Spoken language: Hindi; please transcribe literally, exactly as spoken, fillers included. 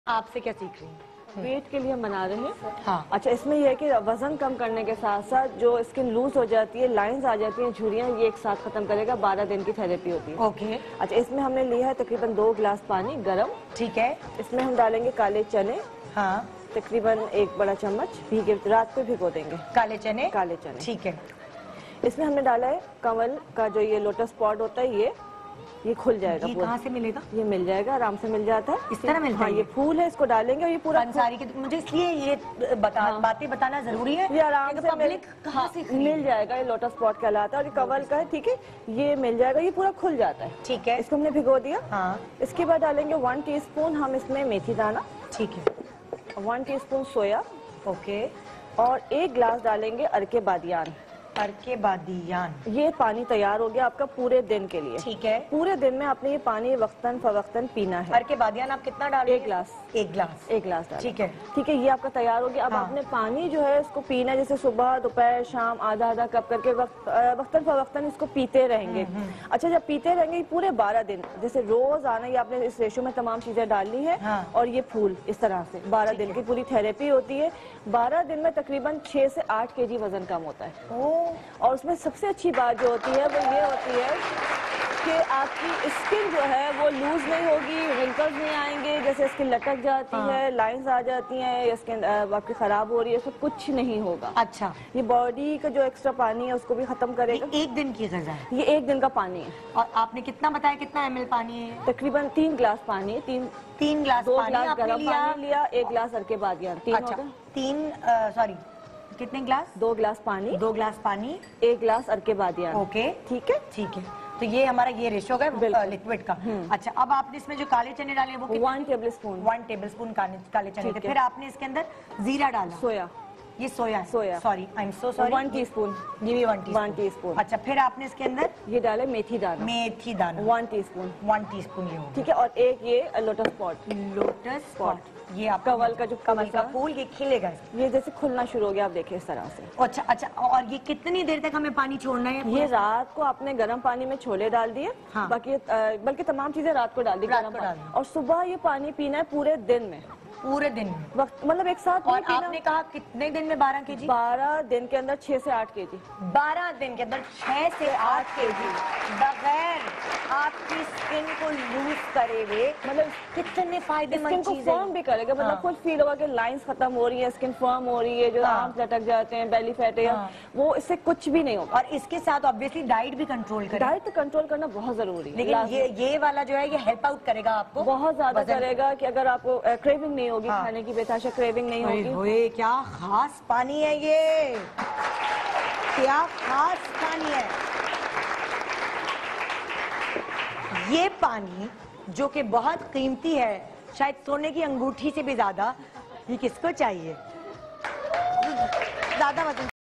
आपसे क्या सीख रही हैं? पेट के लिए हम बना रहे हैं। हाँ। अच्छा, इसमें यह है कि वजन कम करने के साथ साथ जो स्किन लूज हो जाती है, लाइंस आ जाती हैं, झुर्रियाँ, ये एक साथ खत्म करेगा। बारह दिन की थेरेपी होती है। ओके। अच्छा, इसमें हमने लिया है तकरीबन दो गिलास पानी गरम। ठीक है। इसमें हम डालेंगे काले चने। हाँ। तकरीबन एक बड़ा चम्मच भीगे, रात को भिगो देंगे। काले चने। काले चने, ठीक है। इसमें हमने डाला है कमल का जो ये लोटस पॉट होता है, ये ये खुल जाएगा। ये कहाँ से मिलेगा? ये मिल जाएगा, आराम से मिल जाता है। इस तरह मिलता है? हाँ, ये फूल है, इसको डालेंगे और ये पूरा पंसारी के, मुझे इसलिए ये बता हाँ। बातें बताना जरूरी है। ये आराम से पब्लिक कहाँ से खरीदे? मिल जाएगा। ये लोटस पॉट कहलाता है और ये कमल का है। ठीक है, ये मिल जाएगा, ये पूरा खुल जाता है। ठीक है। इसको हमने भिगो दिया। हाँ। इसके बाद डालेंगे वन टीस्पून हम इसमें मेथी दाना। ठीक है। वन टीस्पून सोया। ओके। और एक गिलास डालेंगे अरके बादियान। अरके बादियान। ये पानी तैयार हो गया आपका पूरे दिन के लिए। ठीक है। पूरे दिन में आपने ये पानी वक्तन फवक्तन पीना है। अरके बादियान आप कितना डालेंगे? एक गिलास। एक गिलास। एक गिलास डालें। ठीक है। ठीक है, ये आपका तैयार हो गया। अब हाँ। आपने पानी जो है इसको पीना है, जैसे सुबह दोपहर शाम आधा आधा कप करके वक्त वक्तन फवक्तन इसको पीते रहेंगे। अच्छा, जब पीते रहेंगे पूरे बारह दिन, जैसे रोज आना, ये आपने इस रेशो में तमाम चीजें डालनी है। हाँ। और ये फूल इस तरह से बारह दिन की पूरी थेरेपी होती है। बारह दिन में तकरीबन छह से आठ के जी वजन कम होता है। ओह। और उसमें सबसे अच्छी बात जो होती है वो ये होती है कि आपकी स्किन जो है वो लूज नहीं होगी, रिंकल्स नहीं आएंगे, जैसे स्किन लटक जाती हाँ। है, लाइंस आ जाती हैं, या स्किन आपकी खराब हो रही है, उसमें कुछ नहीं होगा। अच्छा। ये बॉडी का जो एक्स्ट्रा पानी है उसको भी खत्म करेगा। ये एक दिन की ग़िज़ा है? ये एक दिन का पानी है। और आपने कितना बताया, कितना एम एल पानी है? तकरीबन तीन गिलास पानी है। तीन तीन गिलास दो पानी गिलास आपने गर्म लिया? पानी लिया, एक गिलास अरके बादियान। तीन अच्छा, हो गए। तीन सॉरी कितने गिलास? दो गिलास पानी, दो गिलास पानी, एक गिलास अरके बादियान। ओके। ठीक है। ठीक है, तो ये हमारा ये रेशो है लिक्विड का। अच्छा, अब आपने इसमें जो काले चने डाले वो one tablespoon. One tablespoon काले चने थे। फिर आपने इसके अंदर जीरा डाला। सोया। ये सोया सोया। Sorry, I am so sorry. One teaspoon. ये भी वन टीस्पून। One teaspoon. अच्छा, फिर आपने इसके अंदर ये डाले मेथी दाना। मेथी दाना वन टीस्पून। वन टीस्पून ये होगा। ठीक है, और एक ये लोटस पॉट। लोटस पॉट, ये आपका कमल का जो कमल का फूल, ये खिलेगा। ये जैसे खुलना शुरू हो गया, आप देखिए इस तरह से। अच्छा अच्छा, और ये कितनी देर तक हमें पानी छोड़ना है? ये रात को आपने गर्म पानी में छोले डाल दिए। हाँ। बाकी बल्कि तमाम चीजें रात को डाल दी रात गर्म को डाल पानी। दी। और सुबह ये पानी पीना है पूरे दिन में। पूरे दिन में वक्त मतलब एक साथ और नहीं पीना। आपने कहा कितने दिन में? बारह के जी? बारह दिन के अंदर छह से आठ के जी। बारह दिन के अंदर छह से आठ के जी बगैर आपकी स्किन को लूज करे हुए, मतलब कितने फायदेमंद स्किन को चीजें। फर्म भी करेगा। मतलब हाँ। कुछ फील होगा कि लाइंस खत्म हो रही है, स्किन फर्म हो रही है, जो हाँ। आर्म्स लटक जाते हैं, बेली फैट है, हाँ। वो इससे कुछ भी नहीं होगा। और इसके साथ ऑब्वियसली डाइट भी कंट्रोल करें। डाइट तो कंट्रोल करना बहुत जरूरी है, लेकिन ये ये वाला जो है ये हेल्प आउट करेगा आपको बहुत ज्यादा वजन- करेगा कि अगर आपको क्रेविंग नहीं होगी, हाँ। खाने की बेताशा क्रेविंग नहीं होगी। ओए, क्या खास पानी है ये, क्या खास पानी है ये पानी, जो कि बहुत कीमती है, शायद सोने की अंगूठी से भी ज्यादा। ये किसको चाहिए? ज्यादा वजन